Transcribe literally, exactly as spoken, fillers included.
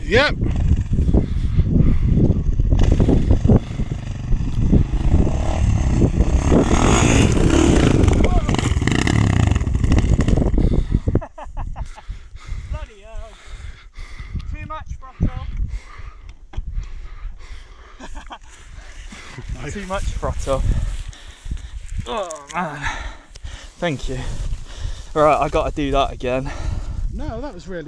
Yep. Bloody hell. Too much throttle. Too much throttle. Oh man. Thank you. Right, I gotta do that again. No, that was really